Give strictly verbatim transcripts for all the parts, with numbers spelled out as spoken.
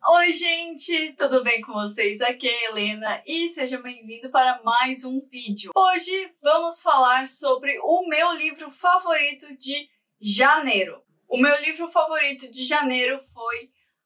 Oi gente, tudo bem com vocês? Aqui é a Helena e seja bem-vindo para mais um vídeo. Hoje vamos falar sobre o meu livro favorito de janeiro. O meu livro favorito de janeiro foi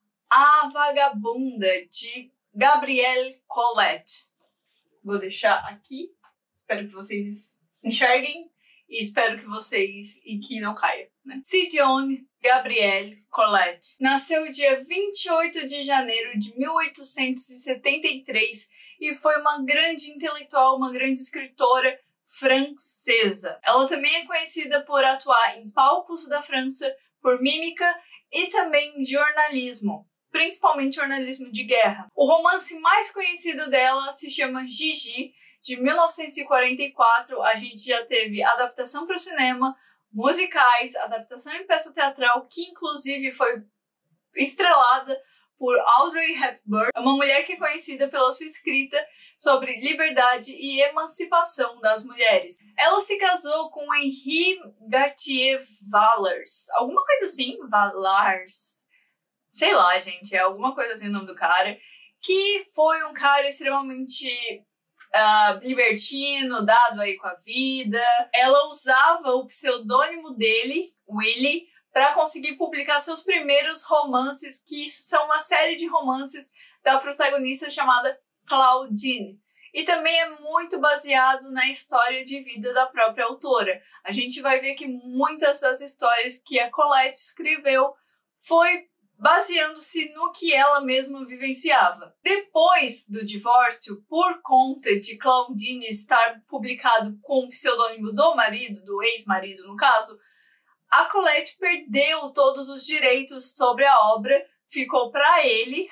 A Vagabunda, de Gabrielle Colette. Vou deixar aqui, espero que vocês enxerguem e espero que vocês e que não caia, né? Sidione Gabrielle Colette nasceu dia vinte e oito de janeiro de mil oitocentos e setenta e três e foi uma grande intelectual, uma grande escritora francesa. Ela também é conhecida por atuar em palcos da França, por mímica e também jornalismo, principalmente jornalismo de guerra. O romance mais conhecido dela se chama Gigi, de mil novecentos e quarenta e quatro. A gente já teve adaptação para o cinema, musicais, adaptação em peça teatral, que inclusive foi estrelada por Audrey Hepburn. É uma mulher que é conhecida pela sua escrita sobre liberdade e emancipação das mulheres. Ela se casou com Henri Cartier Vallars, alguma coisa assim, Vallars, sei lá, gente, é alguma coisa assim o nome do cara, que foi um cara extremamente Uh, libertino, dado aí com a vida. Ela usava o pseudônimo dele, Willie, para conseguir publicar seus primeiros romances, que são uma série de romances da protagonista chamada Claudine. E também é muito baseado na história de vida da própria autora. A gente vai ver que muitas das histórias que a Colette escreveu foi baseando-se no que ela mesma vivenciava. Depois do divórcio, por conta de Claudine estar publicado com o pseudônimo do marido, do ex-marido no caso, a Colette perdeu todos os direitos sobre a obra, ficou para ele.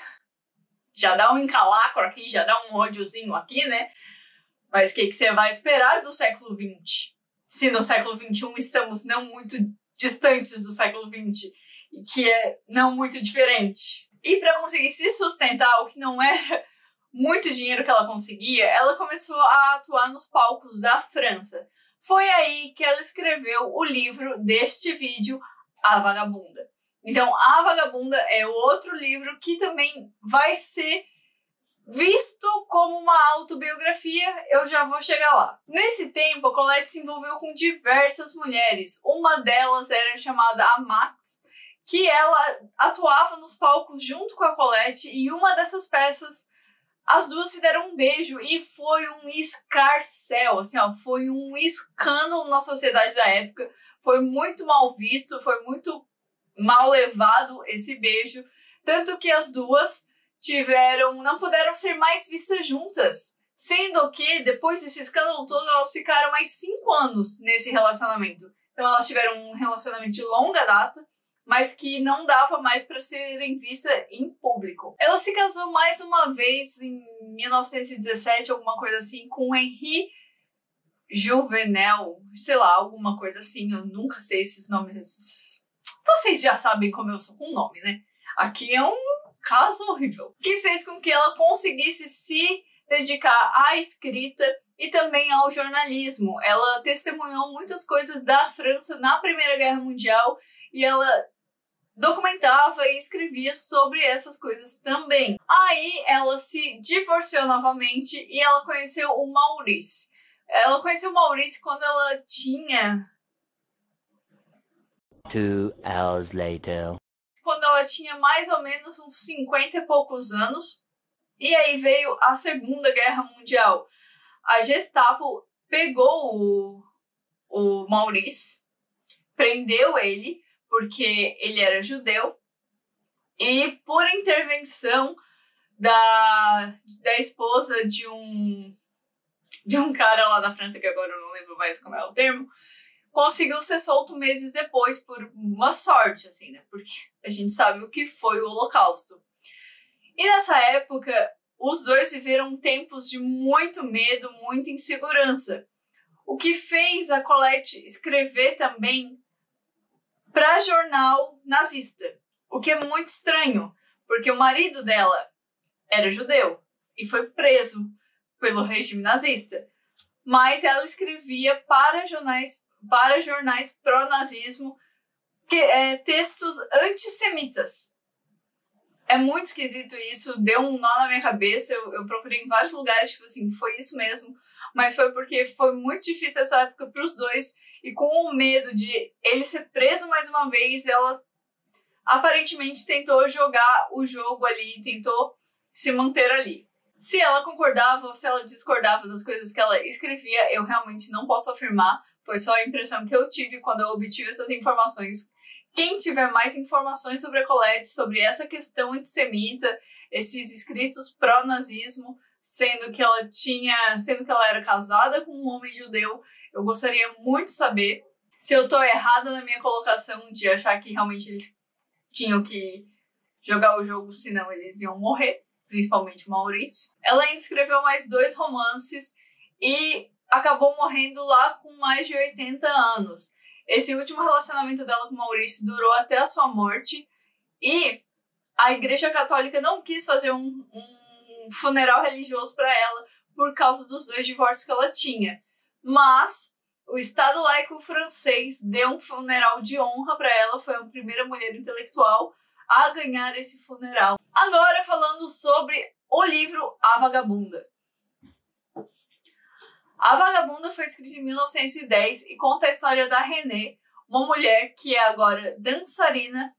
Já dá um encalacro aqui, já dá um ódiozinho aqui, né? Mas o que, que você vai esperar do século vinte? Se no século vinte e um estamos não muito distantes do século vinte, que é não muito diferente. E para conseguir se sustentar, o que não era muito dinheiro que ela conseguia, ela começou a atuar nos palcos da França. Foi aí que ela escreveu o livro deste vídeo, A Vagabunda. Então, A Vagabunda é outro livro que também vai ser visto como uma autobiografia. Eu já vou chegar lá. Nesse tempo, a Colette se envolveu com diversas mulheres. Uma delas era chamada a Max, que ela atuava nos palcos junto com a Colette, e uma dessas peças, as duas se deram um beijo e foi um escarcéu, assim, ó, foi um escândalo na sociedade da época, foi muito mal visto, foi muito mal levado esse beijo, tanto que as duas tiveram, não puderam ser mais vistas juntas, sendo que depois desse escândalo todo elas ficaram mais cinco anos nesse relacionamento. Então elas tiveram um relacionamento de longa data, mas que não dava mais para serem vistas em público. Ela se casou mais uma vez em mil novecentos e dezessete, alguma coisa assim, com Henri Jouvenel, sei lá, alguma coisa assim, eu nunca sei esses nomes. Esses... Vocês já sabem como eu sou com nome, né? Aqui é um caso horrível. Que fez com que ela conseguisse se dedicar à escrita e também ao jornalismo. Ela testemunhou muitas coisas da França na Primeira Guerra Mundial e ela documentava e escrevia sobre essas coisas também. Aí ela se divorciou novamente e ela conheceu o Maurice. Ela conheceu o Maurice quando ela tinha... Two hours later. Quando ela tinha mais ou menos uns cinquenta e poucos anos. E aí veio a Segunda Guerra Mundial. A Gestapo pegou o, o Maurice, prendeu ele, porque ele era judeu, e por intervenção da, da esposa de um, de um cara lá da França, que agora eu não lembro mais como é o termo, conseguiu ser solto meses depois, por uma sorte, assim, né? Porque a gente sabe o que foi o Holocausto. E nessa época, os dois viveram tempos de muito medo, muita insegurança, o que fez a Colette escrever também para jornal nazista, o que é muito estranho, porque o marido dela era judeu e foi preso pelo regime nazista, mas ela escrevia para jornais, para jornais pró-nazismo, que, é, textos antissemitas. É muito esquisito isso, deu um nó na minha cabeça, eu, eu procurei em vários lugares, tipo assim, foi isso mesmo. Mas foi porque foi muito difícil essa época pros dois. E com o medo de ele ser preso mais uma vez, ela aparentemente tentou jogar o jogo ali, tentou se manter ali. Se ela concordava ou se ela discordava das coisas que ela escrevia, eu realmente não posso afirmar. Foi só a impressão que eu tive quando eu obtive essas informações. Quem tiver mais informações sobre a Colette, sobre essa questão antissemita, esses escritos pró-nazismo, sendo que ela tinha, sendo que ela era casada com um homem judeu, eu gostaria muito de saber se eu tô errada na minha colocação de achar que realmente eles tinham que jogar o jogo, senão eles iam morrer, principalmente o Maurício. Ela ainda escreveu mais dois romances e acabou morrendo lá com mais de oitenta anos. Esse último relacionamento dela com o Maurício durou até a sua morte e a Igreja Católica não quis fazer um, um funeral religioso para ela por causa dos dois divórcios que ela tinha. Mas o Estado laico francês deu um funeral de honra para ela, foi a primeira mulher intelectual a ganhar esse funeral. Agora falando sobre o livro A Vagabunda. A Vagabunda foi escrita em mil novecentos e dez e conta a história da René, uma mulher que é agora dançarina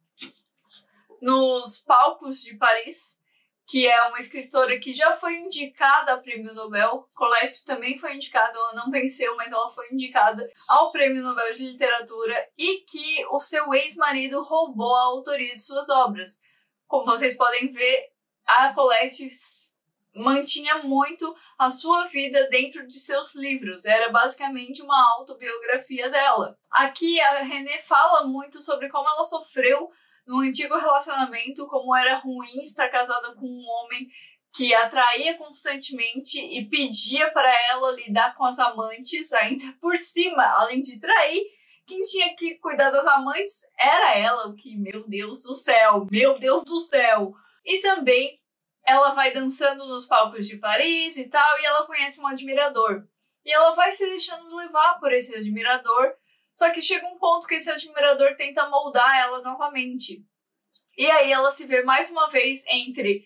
nos palcos de Paris, que é uma escritora que já foi indicada ao Prêmio Nobel. Colette também foi indicada, ela não venceu, mas ela foi indicada ao Prêmio Nobel de Literatura e que o seu ex-marido roubou a autoria de suas obras. Como vocês podem ver, a Colette mantinha muito a sua vida dentro de seus livros. Era basicamente uma autobiografia dela. Aqui a René fala muito sobre como ela sofreu no antigo relacionamento, como era ruim estar casada com um homem que atraía constantemente e pedia para ela lidar com as amantes, ainda por cima, além de trair. Quem tinha que cuidar das amantes era ela, o que, meu Deus do céu, meu Deus do céu. E também ela vai dançando nos palcos de Paris e tal, e ela conhece um admirador. E ela vai se deixando levar por esse admirador, só que chega um ponto que esse admirador tenta moldar ela novamente. E aí ela se vê mais uma vez entre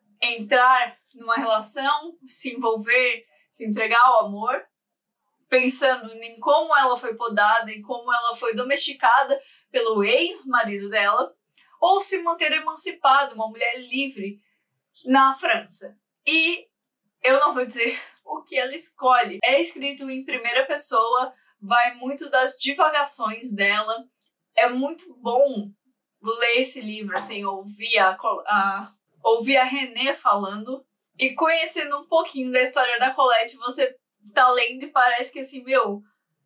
entrar numa relação, se envolver, se entregar ao amor, pensando em como ela foi podada, em como ela foi domesticada pelo ex-marido dela, ou se manter emancipada, uma mulher livre, na França. E eu não vou dizer o que ela escolhe. É escrito em primeira pessoa, vai muito das divagações dela. É muito bom ler esse livro, assim, ouvir a, a, ouvir a René falando e conhecendo um pouquinho da história da Colette. Você tá lendo e parece que, assim, meu,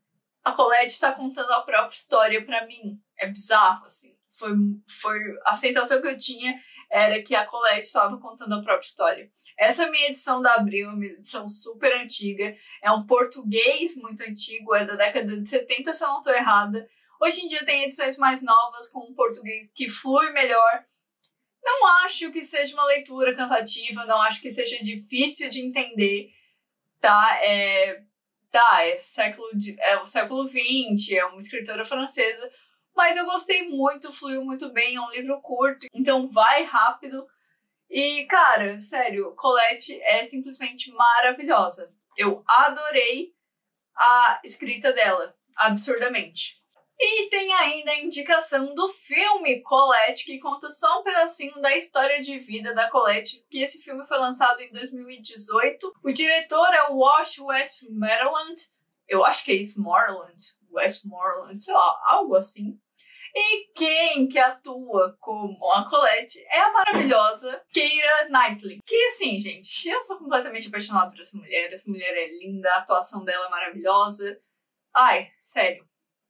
a Colette tá contando a própria história pra mim. É bizarro, assim. Foi, foi a sensação que eu tinha era que a Colette estava contando a própria história. Essa minha edição da Abril é uma edição super antiga, é um português muito antigo, é da década de setenta, se eu não estou errada. Hoje em dia tem edições mais novas com um português que flui melhor. Não acho que seja uma leitura cansativa, não acho que seja difícil de entender, tá? É, tá, é, século, é o século vinte, é uma escritora francesa, mas eu gostei muito, fluiu muito bem, é um livro curto, então vai rápido. E, cara, sério, Colette é simplesmente maravilhosa. Eu adorei a escrita dela, absurdamente. E tem ainda a indicação do filme Colette, que conta só um pedacinho da história de vida da Colette, que esse filme foi lançado em dois mil e dezoito. O diretor é o Wash Westmoreland, eu acho que é Westmoreland, Westmoreland, sei lá, algo assim. E quem que atua como a Colette é a maravilhosa Keira Knightley. Que assim, gente, eu sou completamente apaixonada por essa mulher. Essa mulher é linda, a atuação dela é maravilhosa. Ai, sério.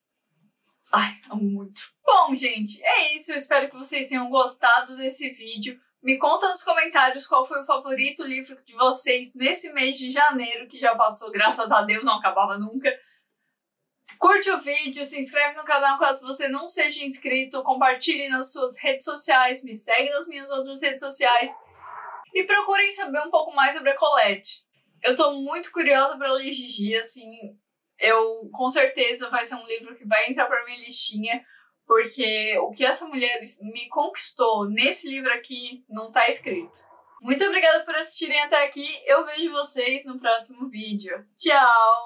Ai, amo muito. Bom, gente, é isso. Eu espero que vocês tenham gostado desse vídeo. Me conta nos comentários qual foi o favorito livro de vocês nesse mês de janeiro, que já passou, graças a Deus, não acabava nunca. Curte o vídeo, se inscreve no canal caso você não seja inscrito, compartilhe nas suas redes sociais, me segue nas minhas outras redes sociais e procurem saber um pouco mais sobre a Colette. Eu tô muito curiosa para ler Gigi, assim, eu com certeza vai ser um livro que vai entrar pra minha listinha, porque o que essa mulher me conquistou nesse livro aqui não tá escrito. Muito obrigada por assistirem até aqui, eu vejo vocês no próximo vídeo. Tchau!